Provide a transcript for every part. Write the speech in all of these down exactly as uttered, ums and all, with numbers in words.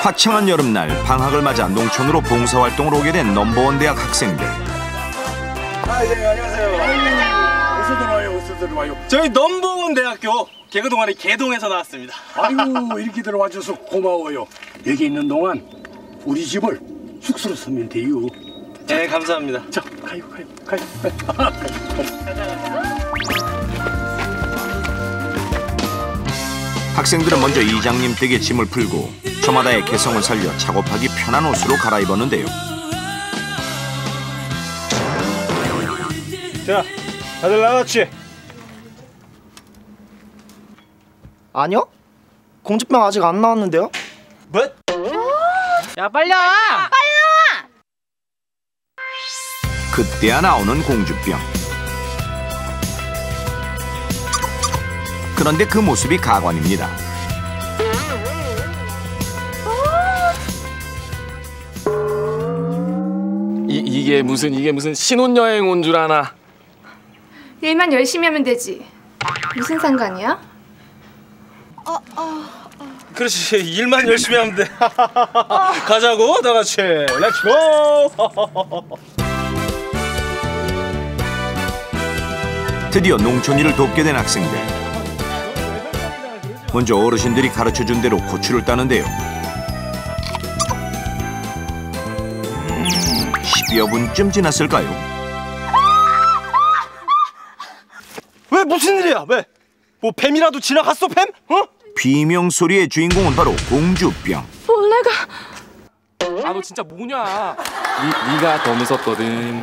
화창한 여름날 방학을 맞아 농촌으로 봉사활동을 오게 된 넘버원 대학 학생들. 아, 네, 안녕하세요. 안녕하세요. 어서 들어와요, 어서 들어와요. 저희 넘버원 대학교 개그 동아리 개동에서 나왔습니다. 아이고, 이렇게 들어와줘서 고마워요. 여기 있는 동안 우리 집을 숙소로 쓰면 돼요. 네, 감사합니다. 자, 가요, 가요, 가요. 학생들은 먼저 이장님 댁에 짐을 풀고 저마다의 개성을 살려 작업하기 편한 옷으로 갈아입었는데요. 자, 다들 나왔지? 아니요? 공주병 아직 안 나왔는데요? 뭐? 야, 빨리 와! 그때야 나오는 공주병. 그런데 그 모습이 가관입니다. 이, 이게 무슨 이게 무슨 신혼여행 온 줄 아나? 일만 열심히 하면 되지. 무슨 상관이야? 어, 어, 어. 그렇지, 일만 열심히 하면 돼. 가자고, 다 같이. 렛츠고! 드디어 농촌 일을 돕게 된 학생들. 먼저 어르신들이 가르쳐준 대로 고추를 따는데요. 십여 분쯤 지났을까요? 왜, 무슨 일이야? 왜? 뭐 뱀이라도 지나갔어, 뱀? 어? 비명 소리의 주인공은 바로 공주병. 벌레가... 아, 너 진짜 뭐냐? 니, 니가 더 무섭거든.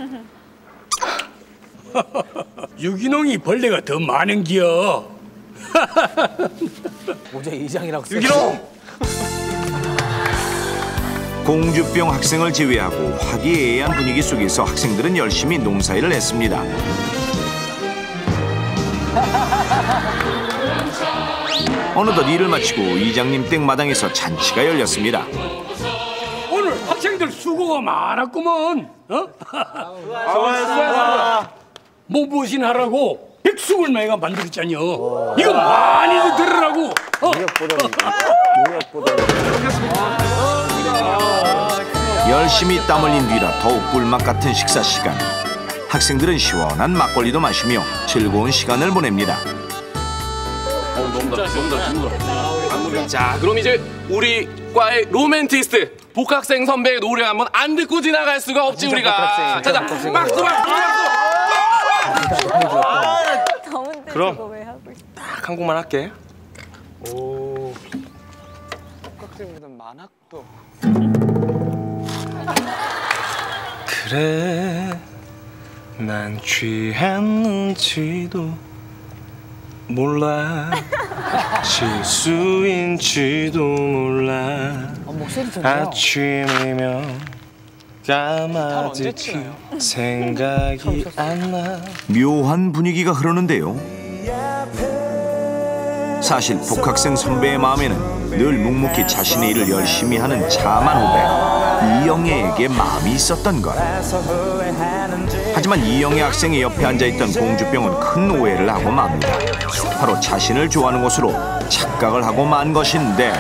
유기농이 벌레가 더 많은겨. 어제 이장이라고 써. 유기농! 공주병 학생을 제외하고 화기애애한 분위기 속에서 학생들은 열심히 농사일을 했습니다. 어느덧 일을 마치고 이장님 댁 마당에서 잔치가 열렸습니다. 오늘 학생들 수고가 많았구먼. 어? 수고하셨습니다. 몸보신 하라고 백숙을 내가 만들었잖여. 이거 많이들 들으라고. 어? 열심히 땀 흘린 뒤라 더욱 꿀맛 같은 식사 시간. 학생들은 시원한 막걸리도 마시며 즐거운 시간을 보냅니다. 자, 그럼 이제 우리 과의 로맨티스트 복학생 선배의 노래 한번 안 듣고 지나갈 수가 없지 우리가. 자자, 박수 박수 박수. 그럼 딱 한 곡만 할게. 오. 복학생보다 만학도. 그래, 난 취했는지도 몰라. 실수인지도 몰라. 아, 목소리 좋네요. 아침이면 까마득히 생각이 안 나. 묘한 분위기가 흐르는데요. 사실 복학생 선배의 마음에는 늘 묵묵히 자신의 일을 열심히 하는 참한 후배 이영애에게 마음이 있었던 것. 하지만 이영애 학생의 옆에 앉아있던 공주병은 큰 오해를 하고 맙니다. 바로 자신을 좋아하는 것으로 착각을 하고 만 것인데,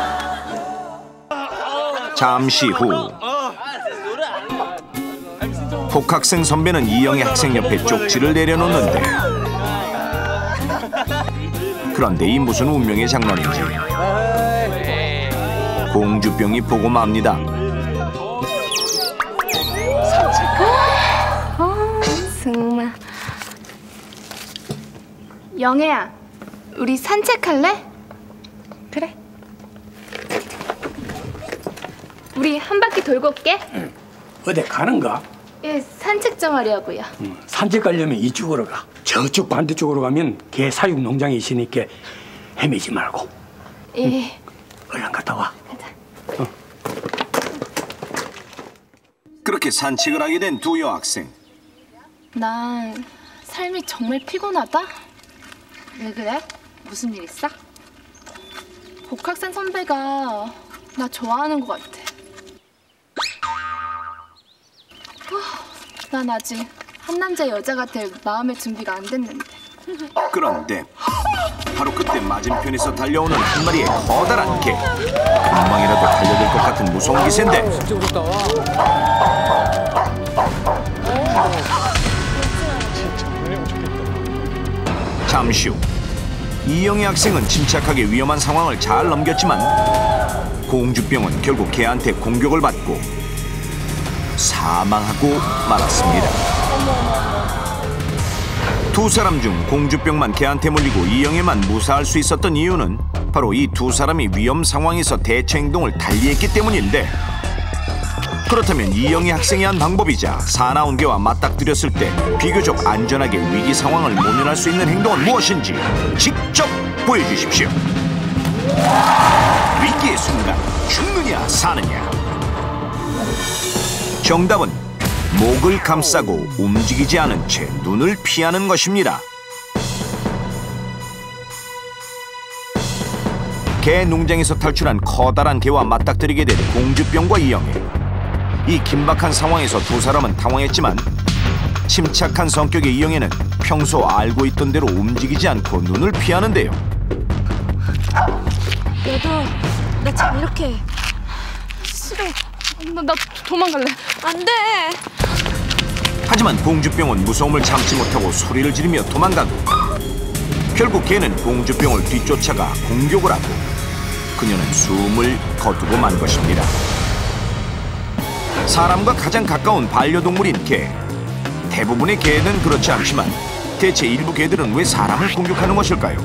잠시 후 복학생 선배는 이영애 학생 옆에 쪽지를 내려놓는데, 그런데 이 무슨 운명의 장난인지 공주병이 보고 맙니다. 어, 정말. 영애야, 우리 산책할래? 그래. 우리 한 바퀴 돌고 올게. 응. 어디 가는가? 예, 산책 좀 하려고요. 응. 산책 가려면 이쪽으로 가. 저쪽 반대쪽으로 가면 개 사육 농장이 있으니까 헤매지 말고. 예. 응. 얼른 갔다 와. 가자. 어. 그렇게 산책을 하게 된 두 여학생. 난 삶이 정말 피곤하다. 왜 그래? 무슨 일 있어? 복학생 선배가 나 좋아하는 것 같아. 난 아직 한 남자 여자가 될 마음의 준비가 안 됐는데. 그런데 바로 그때 맞은편에서 달려오는 한 마리의 커다란 개. 방이라도 달려들 것 같은 무서운 기세인데 진짜 무섭다. 와. 잠시 후 이영애 학생은 침착하게 위험한 상황을 잘 넘겼지만 공주병은 결국 개한테 공격을 받고 사망하고 말았습니다. 두 사람 중 공주병만 개한테 물리고 이영애만 무사할 수 있었던 이유는 바로 이 두 사람이 위험 상황에서 대처 행동을 달리했기 때문인데, 그렇다면 이영애 학생이 한 방법이자 사나운 개와 맞닥뜨렸을 때 비교적 안전하게 위기 상황을 모면할 수 있는 행동은 무엇인지 직접 보여주십시오. 위기의 순간 죽느냐 사느냐. 정답은 목을 감싸고 움직이지 않은 채 눈을 피하는 것입니다. 개 농장에서 탈출한 커다란 개와 맞닥뜨리게 된 공주병과 이영애. 이 긴박한 상황에서 두 사람은 당황했지만 침착한 성격의 이영애는 평소 알고 있던 대로 움직이지 않고 눈을 피하는데요. 얘들아, 나 참 이렇게 싫어. 나, 나 도망갈래. 안 돼. 하지만 공주병은 무서움을 참지 못하고 소리를 지르며 도망가고, 결국 개는 공주병을 뒤쫓아가 공격을 하고 그녀는 숨을 거두고 만 것입니다. 사람과 가장 가까운 반려동물인 개. 대부분의 개는 그렇지 않지만 대체 일부 개들은 왜 사람을 공격하는 것일까요?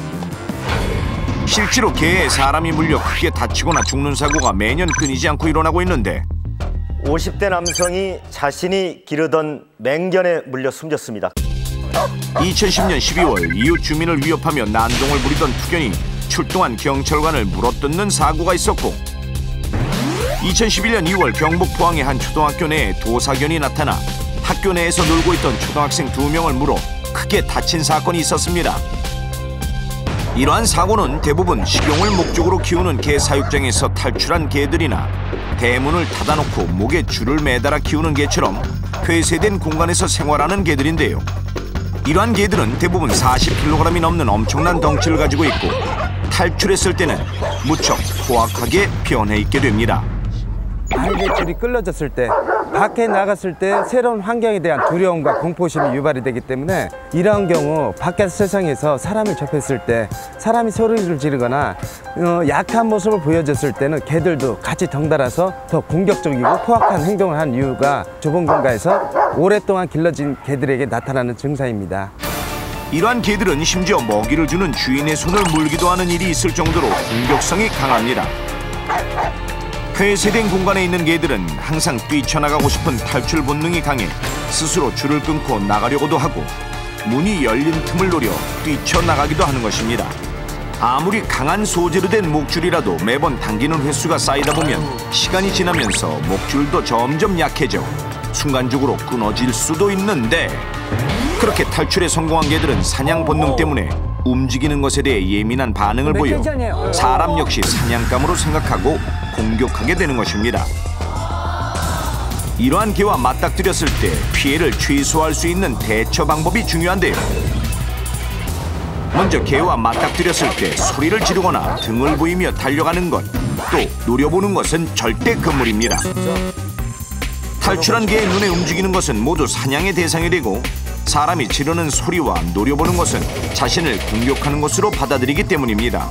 실제로 개에 사람이 물려 크게 다치거나 죽는 사고가 매년 끊이지 않고 일어나고 있는데, 오십 대 남성이 자신이 기르던 맹견에 물려 숨졌습니다. 이천십 년 십이월 이웃 주민을 위협하며 난동을 부리던 투견이 출동한 경찰관을 물어뜯는 사고가 있었고, 이천십일 년 이월 경북 포항의 한 초등학교 내에 도사견이 나타나 학교 내에서 놀고 있던 초등학생 두 명을 물어 크게 다친 사건이 있었습니다. 이러한 사고는 대부분 식용을 목적으로 키우는 개 사육장에서 탈출한 개들이나 대문을 닫아놓고 목에 줄을 매달아 키우는 개처럼 폐쇄된 공간에서 생활하는 개들인데요. 이러한 개들은 대부분 사십 킬로그램이 넘는 엄청난 덩치를 가지고 있고 탈출했을 때는 무척 포악하게 변해 있게 됩니다. 알배줄이 끌어졌을 때, 밖에 나갔을 때 새로운 환경에 대한 두려움과 공포심이 유발이 되기 때문에 이러한 경우 밖에 세상에서 사람을 접했을 때 사람이 소리를 지르거나 어, 약한 모습을 보여줬을 때는 개들도 같이 덩달아서 더 공격적이고 포악한 행동을 한 이유가 좁은 공간에서 오랫동안 길러진 개들에게 나타나는 증상입니다. 이러한 개들은 심지어 먹이를 주는 주인의 손을 물기도 하는 일이 있을 정도로 공격성이 강합니다. 폐쇄된 공간에 있는 개들은 항상 뛰쳐나가고 싶은 탈출 본능이 강해 스스로 줄을 끊고 나가려고도 하고 문이 열린 틈을 노려 뛰쳐나가기도 하는 것입니다. 아무리 강한 소재로 된 목줄이라도 매번 당기는 횟수가 쌓이다 보면 시간이 지나면서 목줄도 점점 약해져 순간적으로 끊어질 수도 있는데, 그렇게 탈출에 성공한 개들은 사냥 본능 때문에 움직이는 것에 대해 예민한 반응을 보여 사람 역시 사냥감으로 생각하고 공격하게 되는 것입니다. 이러한 개와 맞닥뜨렸을 때 피해를 최소화할 수 있는 대처 방법이 중요한데요. 먼저 개와 맞닥뜨렸을 때 소리를 지르거나 등을 보이며 달려가는 것, 또 노려보는 것은 절대 금물입니다. 탈출한 개의 눈에 움직이는 것은 모두 사냥의 대상이 되고, 사람이 지르는 소리와 노려보는 것은 자신을 공격하는 것으로 받아들이기 때문입니다.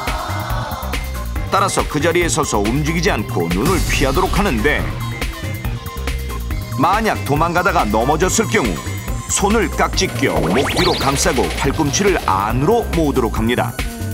따라서 그 자리에 서서 움직이지 않고 눈을 피하도록 하는데, 만약 도망가다가 넘어졌을 경우 손을 깍지 껴 목 뒤로 감싸고 팔꿈치를 안으로 모으도록 합니다.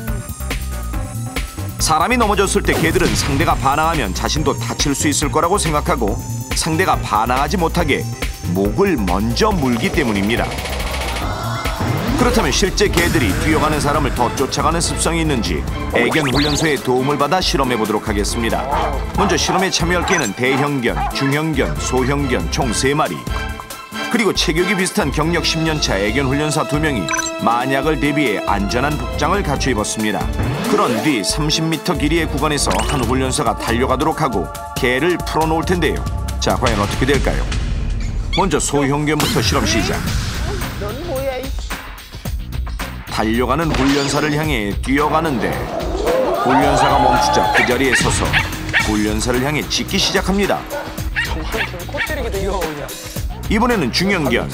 사람이 넘어졌을 때 개들은 상대가 반항하면 자신도 다칠 수 있을 거라고 생각하고 상대가 반항하지 못하게 목을 먼저 물기 때문입니다. 그렇다면 실제 개들이 뛰어가는 사람을 더 쫓아가는 습성이 있는지 애견 훈련소의 도움을 받아 실험해 보도록 하겠습니다. 먼저 실험에 참여할 개는 대형견, 중형견, 소형견 총 세 마리, 그리고 체격이 비슷한 경력 십 년 차 애견 훈련사 두 명이 만약을 대비해 안전한 복장을 갖춰 입었습니다. 그런 뒤 삼십 미터 길이의 구간에서 한 훈련사가 달려가도록 하고 개를 풀어놓을 텐데요. 자, 과연 어떻게 될까요? 먼저 소형견부터 실험 시작. 넌 뭐야, 이 달려가는 훈련사를 향해 뛰어가는데 훈련사가 멈추자 그 자리에 서서 훈련사를 향해 짖기 시작합니다. 이번에는 중형견.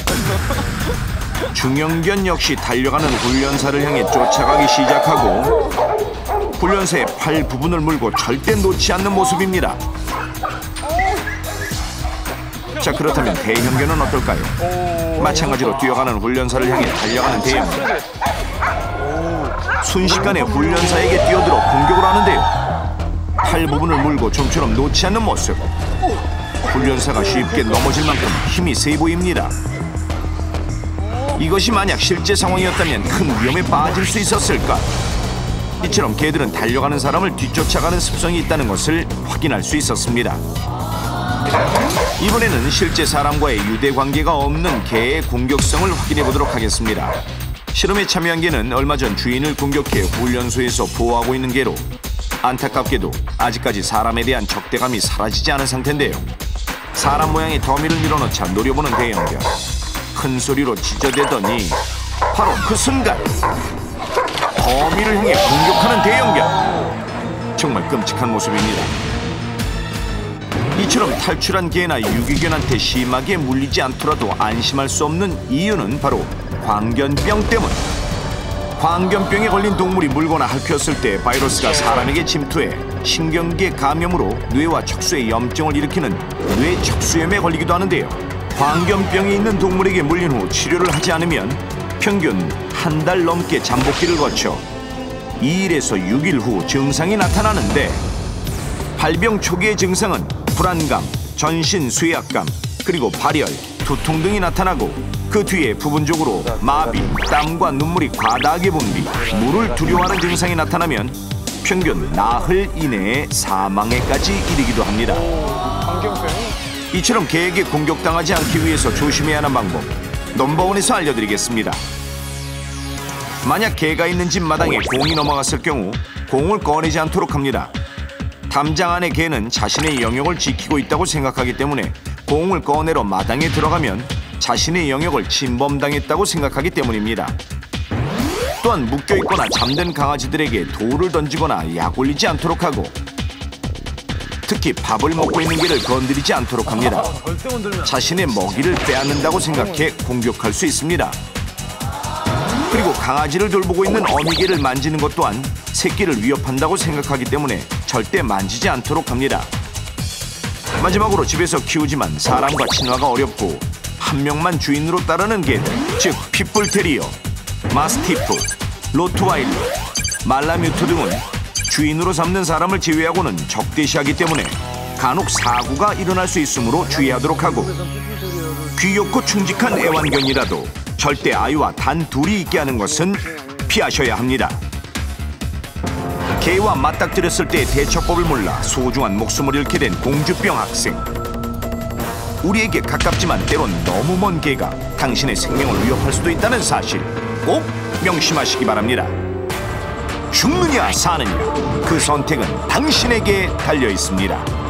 중형견 역시 달려가는 훈련사를 향해 쫓아가기 시작하고 훈련사의 팔 부분을 물고 절대 놓지 않는 모습입니다. 자, 그렇다면 대형견은 어떨까요? 마찬가지로 뛰어가는 훈련사를 향해 달려가는 대형견. 순식간에 훈련사에게 뛰어들어 공격을 하는데요. 팔 부분을 물고 좀처럼 놓지 않는 모습. 훈련사가 쉽게 넘어질 만큼 힘이 세 보입니다. 이것이 만약 실제 상황이었다면 큰 위험에 빠질 수 있었을까? 이처럼 개들은 달려가는 사람을 뒤쫓아가는 습성이 있다는 것을 확인할 수 있었습니다. 이번에는 실제 사람과의 유대 관계가 없는 개의 공격성을 확인해 보도록 하겠습니다. 실험에 참여한 개는 얼마 전 주인을 공격해 훈련소에서 보호하고 있는 개로 안타깝게도 아직까지 사람에 대한 적대감이 사라지지 않은 상태인데요. 사람 모양의 더미를 밀어넣자 노려보는 대형견. 큰 소리로 짖어대더니 바로 그 순간 더미를 향해 공격하는 대형견. 정말 끔찍한 모습입니다. 이처럼 탈출한 개나 유기견한테 심하게 물리지 않더라도 안심할 수 없는 이유는 바로 광견병 때문. 광견병에 걸린 동물이 물거나 핥혔을 때 바이러스가 사람에게 침투해 신경계 감염으로 뇌와 척수에 염증을 일으키는 뇌척수염에 걸리기도 하는데요. 광견병이 있는 동물에게 물린 후 치료를 하지 않으면 평균 한 달 넘게 잠복기를 거쳐 이 일에서 육 일 후 증상이 나타나는데 발병 초기의 증상은 불안감, 전신 쇠약감, 그리고 발열, 두통 등이 나타나고 그 뒤에 부분적으로 마비, 땀과 눈물이 과다하게 분비, 물을 두려워하는 증상이 나타나면 평균 나흘 이내에 사망에까지 이르기도 합니다. 이처럼 개에게 공격당하지 않기 위해서 조심해야 하는 방법, 넘버원에서 알려드리겠습니다. 만약 개가 있는 집 마당에 공이 넘어갔을 경우 공을 꺼내지 않도록 합니다. 담장 안의 개는 자신의 영역을 지키고 있다고 생각하기 때문에 공을 꺼내러 마당에 들어가면 자신의 영역을 침범당했다고 생각하기 때문입니다. 또한 묶여있거나 잠든 강아지들에게 돌을 던지거나 약 올리지 않도록 하고 특히 밥을 먹고 있는 개를 건드리지 않도록 합니다. 자신의 먹이를 빼앗는다고 생각해 공격할 수 있습니다. 그리고 강아지를 돌보고 있는 어미개를 만지는 것 또한 새끼를 위협한다고 생각하기 때문에 절대 만지지 않도록 합니다. 마지막으로 집에서 키우지만 사람과 친화가 어렵고 한 명만 주인으로 따르는 개들, 즉 핏불테리어, 마스티프, 로트와일러, 말라뮤트 등은 주인으로 삼는 사람을 제외하고는 적대시하기 때문에 간혹 사고가 일어날 수 있으므로 주의하도록 하고 귀엽고 충직한 애완견이라도 절대 아이와 단 둘이 있게 하는 것은 피하셔야 합니다. 개와 맞닥뜨렸을 때의 대처법을 몰라 소중한 목숨을 잃게 된 공주병 학생. 우리에게 가깝지만 때론 너무 먼 개가 당신의 생명을 위협할 수도 있다는 사실 꼭 명심하시기 바랍니다. 죽느냐 사느냐 그 선택은 당신에게 달려 있습니다.